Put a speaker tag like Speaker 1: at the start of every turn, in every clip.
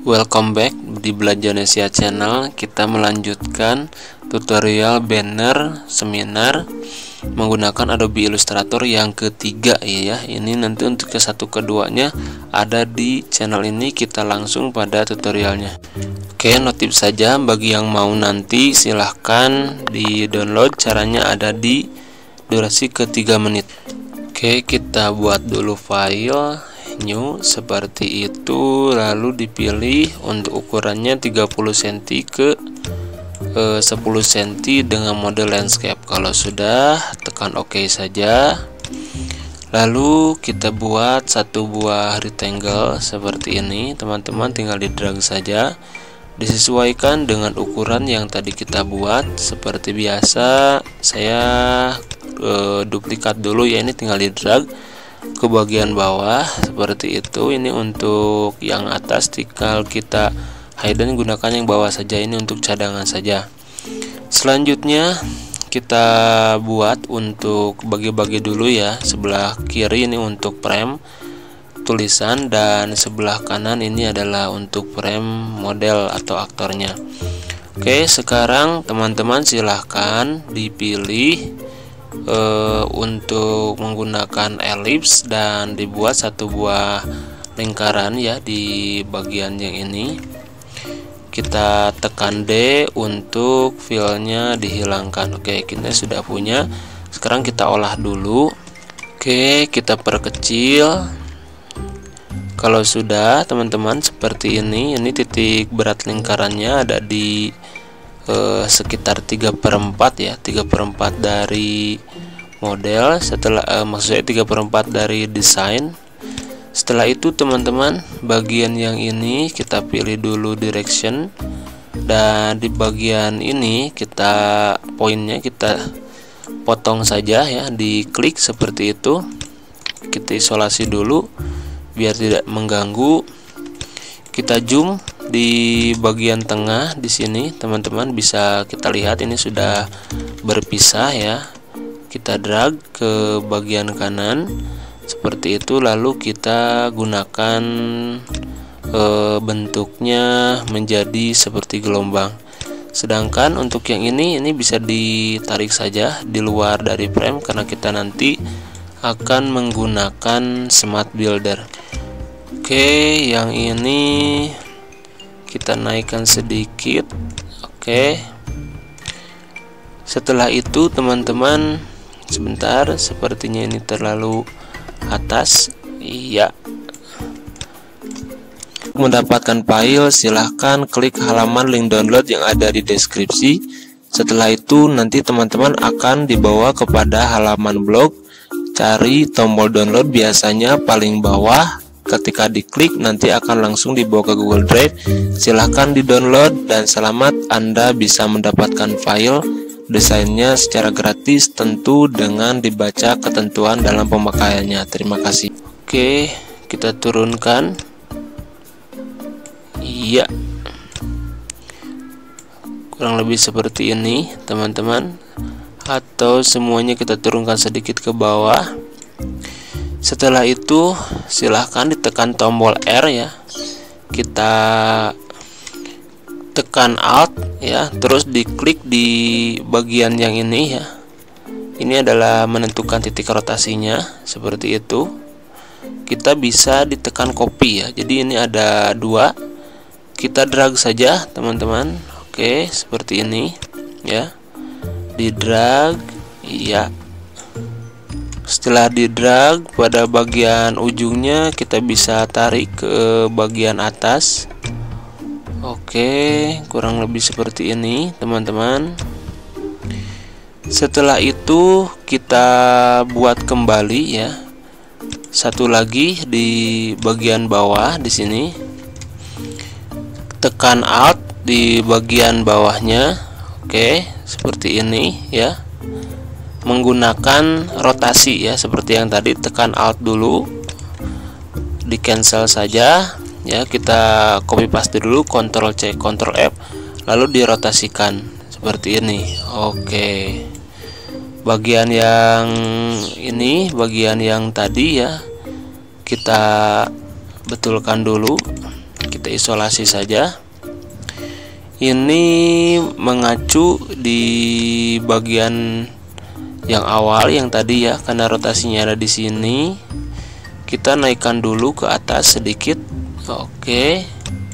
Speaker 1: Welcome back di Belajarnesia Channel. Kita melanjutkan tutorial banner seminar menggunakan Adobe Illustrator yang ketiga ya. Ini nanti untuk ke satu keduanya ada di channel ini. Kita langsung pada tutorialnya. Oke, notif saja bagi yang mau nanti silahkan di download. Caranya ada di durasi ke 3 menit. Oke, kita buat dulu file new seperti itu, lalu dipilih untuk ukurannya 30 cm ke 10 cm dengan mode landscape. Kalau sudah, tekan OK saja. Lalu kita buat satu buah rectangle seperti ini. Teman-teman tinggal di drag saja, disesuaikan dengan ukuran yang tadi kita buat. Seperti biasa saya duplikat dulu ya, ini tinggal di drag ke bagian bawah seperti itu. Ini untuk yang atas tinggal kita hidden, gunakan yang bawah saja, ini untuk cadangan saja. Selanjutnya kita buat untuk bagi-bagi dulu ya. Sebelah kiri ini untuk frame tulisan dan sebelah kanan ini adalah untuk frame model atau aktornya. Oke, sekarang teman-teman silahkan dipilih untuk menggunakan ellipse dan dibuat satu buah lingkaran ya di bagian yang ini. Kita tekan D untuk filenya dihilangkan. Oke, kita sudah punya. Sekarang kita olah dulu. Oke, kita perkecil. Kalau sudah teman-teman seperti ini titik berat lingkarannya ada di sekitar 3/4 ya, 3/4 dari model. Setelah maksudnya 3/4 dari desain. Setelah itu teman-teman, bagian yang ini kita pilih dulu direction, dan di bagian ini kita poinnya kita potong saja ya, diklik seperti itu. Kita isolasi dulu biar tidak mengganggu. Kita zoom di bagian tengah di sini, teman-teman bisa kita lihat ini sudah berpisah ya. Kita drag ke bagian kanan seperti itu, lalu kita gunakan bentuknya menjadi seperti gelombang. Sedangkan untuk yang ini bisa ditarik saja di luar dari frame karena kita nanti akan menggunakan Smart Builder. Oke, yang ini kita naikkan sedikit. Oke, setelah itu teman-teman, sebentar, sepertinya ini terlalu atas. Iya, mendapatkan file silahkan klik halaman link download yang ada di deskripsi. Setelah itu nanti teman-teman akan dibawa kepada halaman blog. Cari tombol download biasanya paling bawah. Ketika diklik nanti akan langsung dibawa ke Google Drive. Silahkan di download dan selamat, Anda bisa mendapatkan file desainnya secara gratis, tentu dengan dibaca ketentuan dalam pemakaiannya. Terima kasih. Oke, kita turunkan. Iya, kurang lebih seperti ini teman-teman, atau semuanya kita turunkan sedikit ke bawah. Setelah itu silahkan ditekan tombol R ya, kita tekan Alt ya, terus diklik di bagian yang ini ya. Ini adalah menentukan titik rotasinya seperti itu. Kita bisa ditekan copy ya, jadi ini ada dua, kita drag saja teman-teman. Oke, seperti ini ya, di drag. Iya, setelah di drag pada bagian ujungnya kita bisa tarik ke bagian atas. Oke, kurang lebih seperti ini teman-teman. Setelah itu kita buat kembali ya, satu lagi di bagian bawah di sini. Tekan Alt di bagian bawahnya. Oke, seperti ini ya, menggunakan rotasi ya, seperti yang tadi. Tekan Alt dulu, di cancel saja ya, kita copy paste dulu, Ctrl C Ctrl F, lalu dirotasikan seperti ini. Oke, bagian yang ini, bagian yang tadi ya, kita betulkan dulu. kita isolasi saja. Ini mengacu di bagian yang awal yang tadi ya, karena rotasinya ada di sini. Kita naikkan dulu ke atas sedikit. Oke.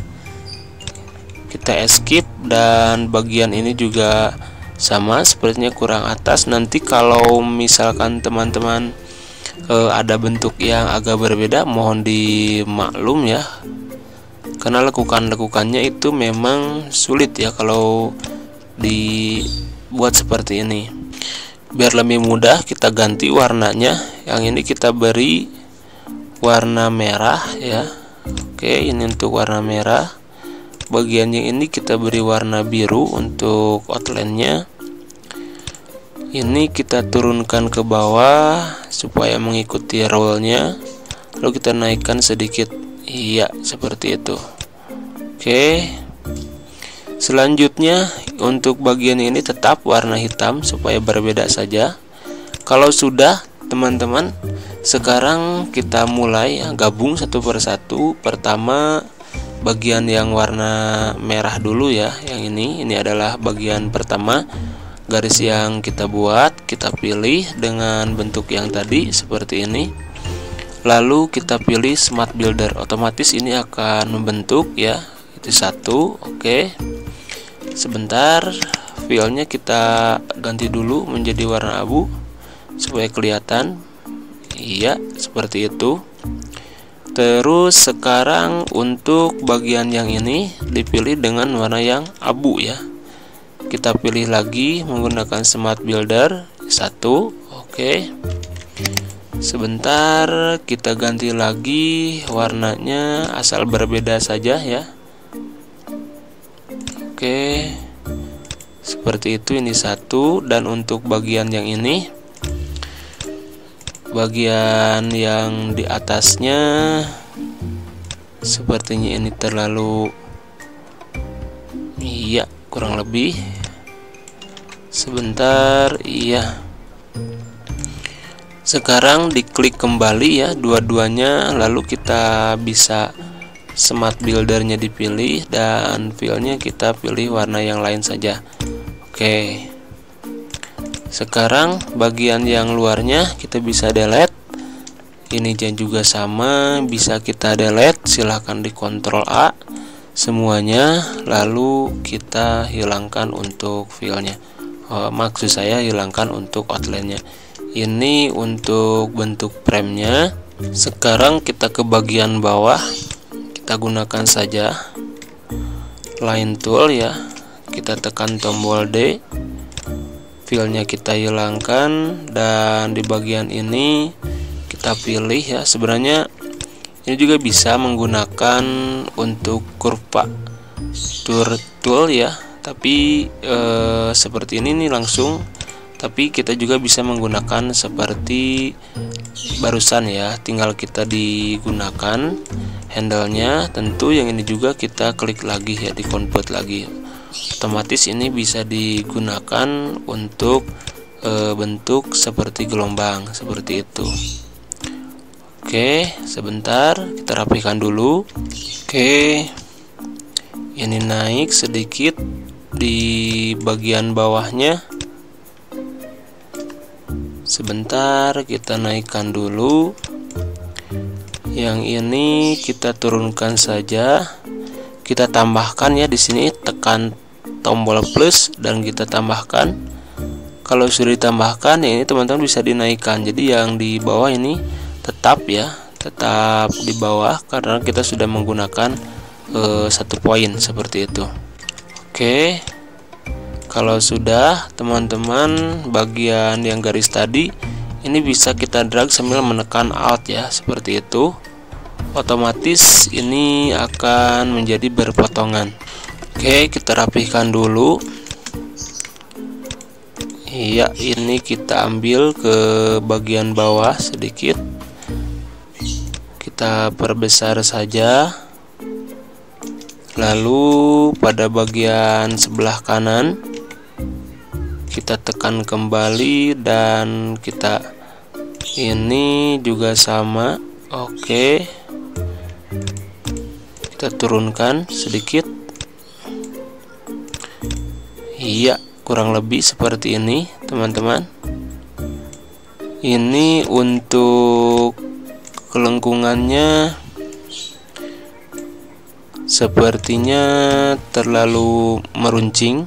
Speaker 1: Kita escape, dan bagian ini juga sama, sepertinya kurang atas. Nanti kalau misalkan teman-teman ada bentuk yang agak berbeda, mohon dimaklum ya, karena lekukannya itu memang sulit ya kalau dibuat seperti ini. Biar lebih mudah, kita ganti warnanya. Yang ini kita beri warna merah ya. Oke, ini untuk warna merah. Bagian yang ini kita beri warna biru untuk outline-nya. Ini kita turunkan ke bawah supaya mengikuti roll-nya. Lalu kita naikkan sedikit. Iya, seperti itu. Oke. Selanjutnya untuk bagian ini tetap warna hitam supaya berbeda saja. Kalau sudah, teman-teman, sekarang kita mulai gabung satu persatu. Pertama bagian yang warna merah dulu ya. Yang ini adalah bagian pertama. Garis yang kita buat, kita pilih dengan bentuk yang tadi seperti ini. Lalu kita pilih Smart Builder, otomatis ini akan membentuk ya. Itu satu. Oke. Sebentar, filenya kita ganti dulu menjadi warna abu supaya kelihatan. Iya, seperti itu. Terus sekarang untuk bagian yang ini dipilih dengan warna yang abu ya. Kita pilih lagi menggunakan Smart Builder satu. Oke. Sebentar, kita ganti lagi warnanya, asal berbeda saja ya. Oke, seperti itu. Ini satu. Dan untuk bagian yang ini, bagian yang di atasnya sepertinya ini terlalu, iya, kurang lebih. Sebentar, iya. Sekarang diklik kembali ya dua-duanya, lalu kita bisa Smart Buildernya dipilih dan filenya kita pilih warna yang lain saja. Oke. Sekarang bagian yang luarnya kita bisa delete. Ini juga sama, bisa kita delete. Silahkan di Ctrl A semuanya, lalu kita hilangkan untuk filenya. Maksud saya hilangkan untuk outline-nya. Ini untuk bentuk frame-nya. Sekarang kita ke bagian bawah, kita gunakan saja Line Tool ya. Kita tekan tombol D, filenya kita hilangkan, dan di bagian ini kita pilih ya. Sebenarnya ini juga bisa menggunakan untuk kurva tool ya, tapi seperti ini nih langsung. Tapi kita juga bisa menggunakan seperti barusan ya, tinggal kita digunakan handle-nya. Tentu yang ini juga kita klik lagi ya, di convert lagi. Otomatis ini bisa digunakan untuk bentuk seperti gelombang seperti itu. Oke, sebentar kita rapikan dulu. Oke, ini naik sedikit di bagian bawahnya. Sebentar, kita naikkan dulu. Yang ini kita turunkan saja. Kita tambahkan ya, di sini tekan tombol plus dan kita tambahkan. Kalau sudah ditambahkan, ya ini teman-teman bisa dinaikkan. Jadi yang di bawah ini tetap ya, tetap di bawah karena kita sudah menggunakan 1 poin seperti itu. Oke. Kalau sudah, teman-teman, bagian yang garis tadi ini bisa kita drag sambil menekan Alt ya, seperti itu. Otomatis ini akan menjadi berpotongan. Oke, kita rapihkan dulu. Iya, ini kita ambil ke bagian bawah sedikit. Kita perbesar saja. Lalu pada bagian sebelah kanan kita tekan kembali dan kita ini juga sama. Oke, kita turunkan sedikit. Iya, kurang lebih seperti ini teman-teman. Ini untuk kelengkungannya sepertinya terlalu meruncing.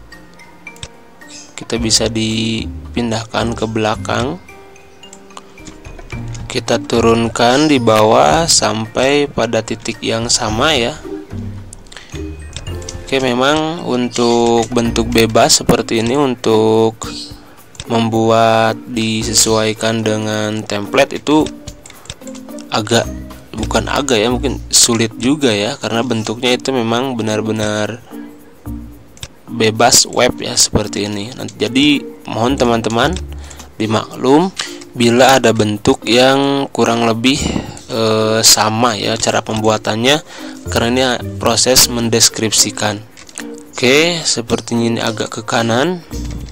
Speaker 1: Kita bisa dipindahkan ke belakang. Kita turunkan di bawah sampai pada titik yang sama ya. Oke, memang untuk bentuk bebas seperti ini untuk membuat disesuaikan dengan template itu mungkin sulit juga ya, karena bentuknya itu memang benar-benar bebas web ya seperti ini. Jadi mohon teman-teman dimaklum bila ada bentuk yang kurang lebih sama ya cara pembuatannya, karena ini proses mendeskripsikan. Oke, sepertinya ini agak ke kanan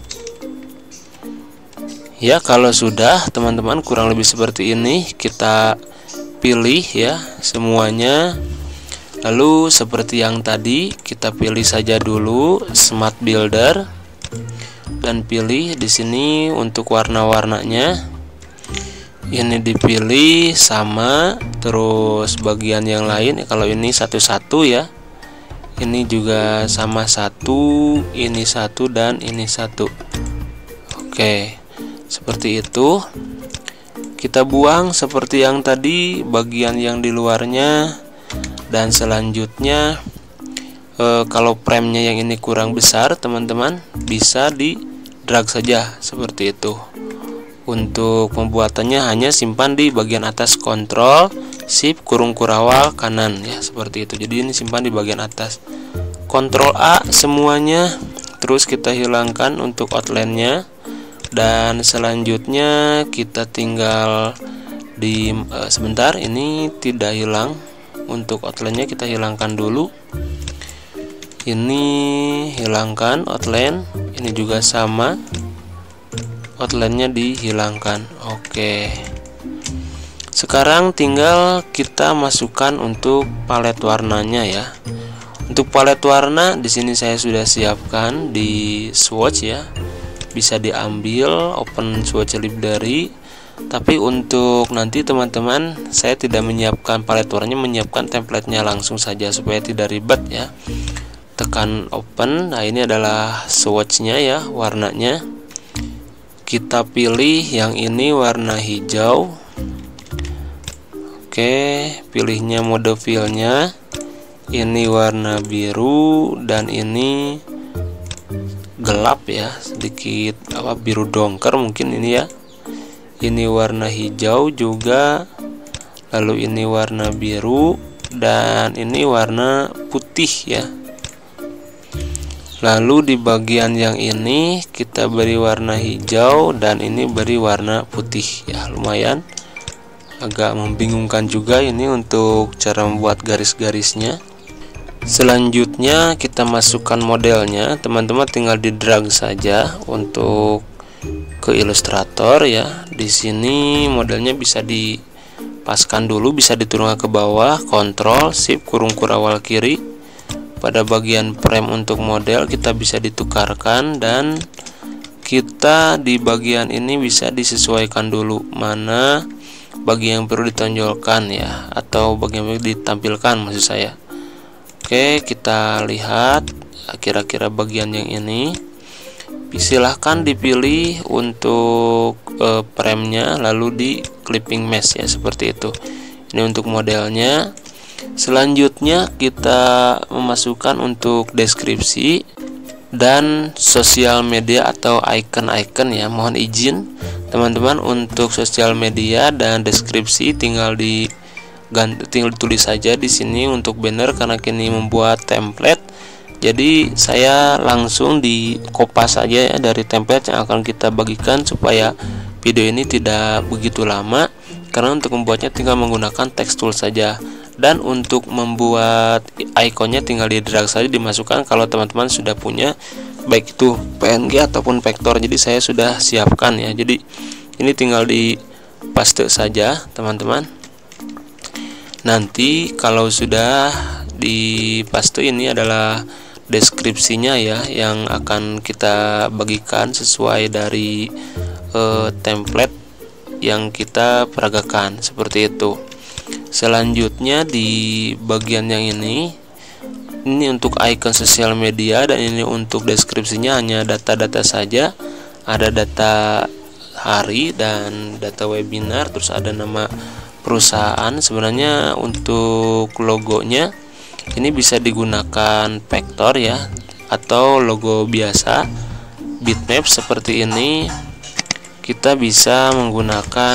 Speaker 1: ya. Kalau sudah teman-teman kurang lebih seperti ini, kita pilih ya semuanya. Lalu seperti yang tadi, kita pilih saja dulu Smart Builder dan pilih di sini untuk warna-warnanya. Ini dipilih sama, terus bagian yang lain kalau ini satu-satu ya. Ini juga sama satu, ini satu dan ini satu. Oke, seperti itu. Kita buang seperti yang tadi bagian yang di luarnya. Dan selanjutnya kalau framenya yang ini kurang besar teman-teman, bisa di drag saja seperti itu. Untuk pembuatannya hanya simpan di bagian atas, Ctrl Shift kurung kurawal kanan ya seperti itu. Jadi ini simpan di bagian atas, Ctrl A semuanya. Terus kita hilangkan untuk outline-nya. Dan selanjutnya kita tinggal di sebentar, ini tidak hilang. Untuk outline-nya kita hilangkan dulu. Ini hilangkan outline, ini juga sama, outline-nya dihilangkan. Oke. Sekarang tinggal kita masukkan untuk palet warnanya ya. Untuk palet warna di sini saya sudah siapkan di swatch ya. Bisa diambil open swatch library. Tapi untuk nanti teman-teman, saya tidak menyiapkan palet warnanya, menyiapkan template-nya langsung saja supaya tidak ribet ya. Tekan open. Nah, ini adalah swatch-nya ya, warnanya. Kita pilih yang ini warna hijau. Oke, pilihnya mode fill-nya. Ini warna biru dan ini gelap ya, sedikit biru dongker mungkin ini ya. Ini warna hijau juga, lalu ini warna biru dan ini warna putih ya. Lalu di bagian yang ini kita beri warna hijau dan ini beri warna putih ya. Lumayan agak membingungkan juga ini untuk cara membuat garis-garisnya. Selanjutnya kita masukkan modelnya, teman-teman tinggal di drag saja untuk ke Illustrator ya. Di sini modelnya bisa dipaskan dulu, bisa diturunkan ke bawah, Ctrl Shift kurung kurawal kiri. Pada bagian frame untuk model kita bisa ditukarkan, dan kita di bagian ini bisa disesuaikan dulu mana bagian yang perlu ditonjolkan ya, atau bagian yang ditampilkan maksud saya. Oke, kita lihat kira-kira bagian yang ini. Silahkan dipilih untuk frame-nya, lalu di clipping mesh ya seperti itu. Ini untuk modelnya. Selanjutnya kita memasukkan untuk deskripsi dan sosial media atau icon-icon ya. Mohon izin teman-teman, untuk sosial media dan deskripsi tinggal ditulis saja di sini untuk banner, karena kini membuat template. Jadi saya langsung di kopas saja ya dari template yang akan kita bagikan supaya video ini tidak begitu lama, karena untuk membuatnya tinggal menggunakan text tool saja. Dan untuk membuat ikonnya tinggal di drag saja, dimasukkan kalau teman-teman sudah punya baik itu PNG ataupun vektor. Jadi saya sudah siapkan ya, jadi ini tinggal di paste saja teman-teman. Nanti kalau sudah di paste ini adalah deskripsinya ya, yang akan kita bagikan sesuai dari template yang kita peragakan, seperti itu. Selanjutnya di bagian yang ini untuk icon sosial media, dan ini untuk deskripsinya hanya data-data saja. Ada data hari dan data webinar, terus ada nama perusahaan. Sebenarnya untuk logonya ini bisa digunakan vektor ya, atau logo biasa bitmap seperti ini. Kita bisa menggunakan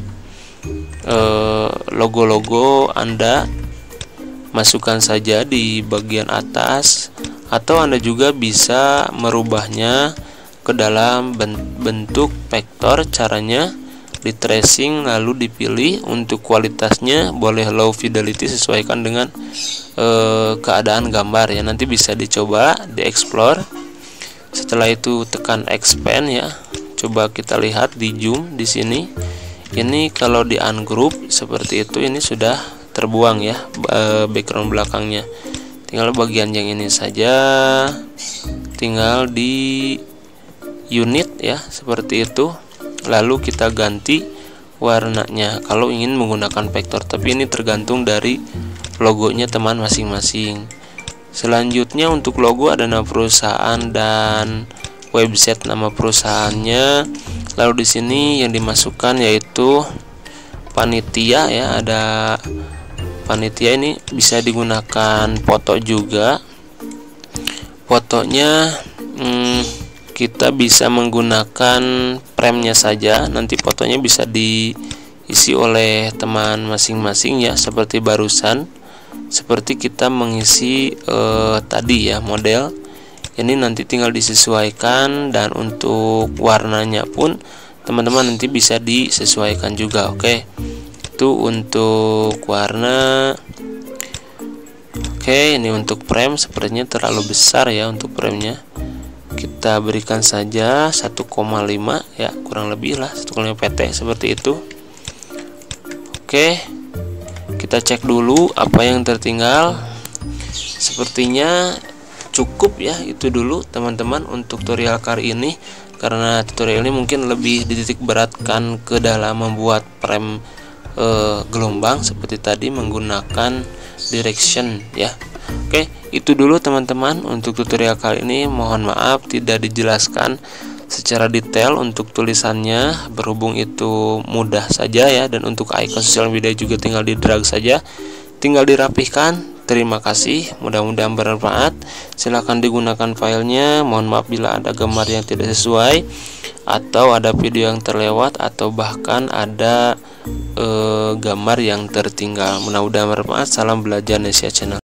Speaker 1: logo-logo Anda, masukkan saja di bagian atas, atau Anda juga bisa merubahnya ke dalam bentuk vektor. Caranya di tracing lalu dipilih. Untuk kualitasnya boleh low fidelity, sesuaikan dengan keadaan gambar ya. Nanti bisa dicoba di explore. Setelah itu tekan expand ya. Coba kita lihat di zoom di sini. Ini kalau di ungroup seperti itu, ini sudah terbuang ya background belakangnya. Tinggal bagian yang ini saja, tinggal di unit ya, seperti itu. Lalu kita ganti warnanya kalau ingin menggunakan vektor, tapi ini tergantung dari logonya teman masing-masing. Selanjutnya untuk logo ada nama perusahaan dan website nama perusahaannya. Lalu di sini yang dimasukkan yaitu panitia ya, ada panitia. Ini bisa digunakan foto juga. Fotonya kita bisa menggunakan frame-nya saja, nanti fotonya bisa diisi oleh teman masing-masing ya, seperti barusan, seperti kita mengisi tadi ya model. Ini nanti tinggal disesuaikan, dan untuk warnanya pun teman-teman nanti bisa disesuaikan juga. Oke, itu untuk warna. Oke, ini untuk frame sepertinya terlalu besar ya untuk frame-nya. Kita berikan saja 1,5 ya, kurang lebih lah 1,5 pt seperti itu. Oke, kita cek dulu apa yang tertinggal. Sepertinya cukup ya, itu dulu teman-teman untuk tutorial kali ini. Karena tutorial ini mungkin lebih dititik beratkan ke dalam membuat frame gelombang seperti tadi menggunakan direction ya. Oke, itu dulu teman-teman untuk tutorial kali ini. Mohon maaf tidak dijelaskan secara detail untuk tulisannya, berhubung itu mudah saja ya, dan untuk icon sosial media juga tinggal di drag saja, tinggal dirapihkan. Terima kasih, mudah-mudahan bermanfaat. Silahkan digunakan filenya. Mohon maaf bila ada gambar yang tidak sesuai, atau ada video yang terlewat, atau bahkan ada gambar yang tertinggal. Mudah-mudahan bermanfaat. Salam belajar Nesia Channel.